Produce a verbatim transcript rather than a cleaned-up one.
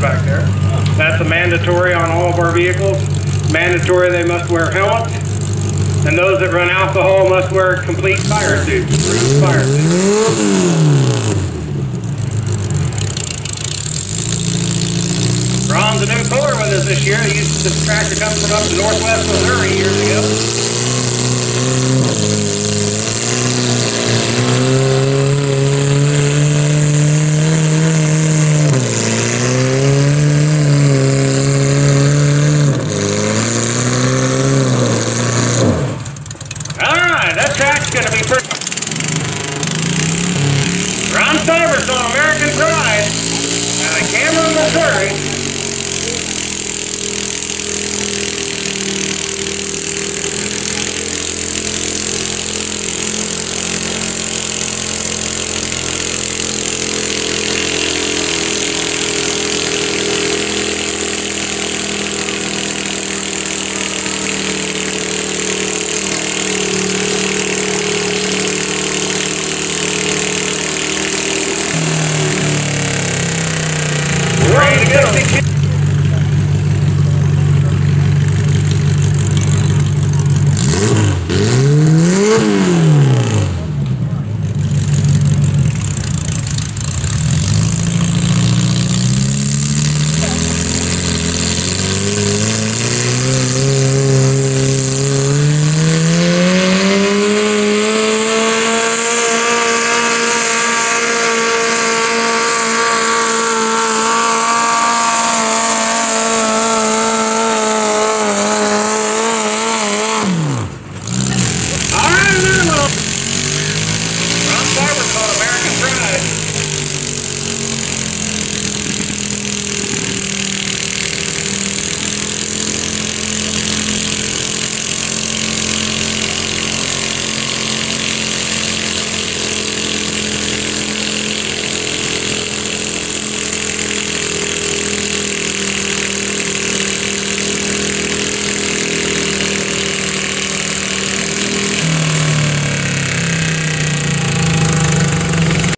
back there. That's a mandatory on all of our vehicles. Mandatory they must wear helmets. And those that run alcohol must wear complete fire suits. Fire suits. Ron's a new puller with us this year. He used this tractor come from up to northwest Missouri years ago. Alright, that track's going to be pretty... Ron Sifers on American Pride. Now, Cameron, Missouri.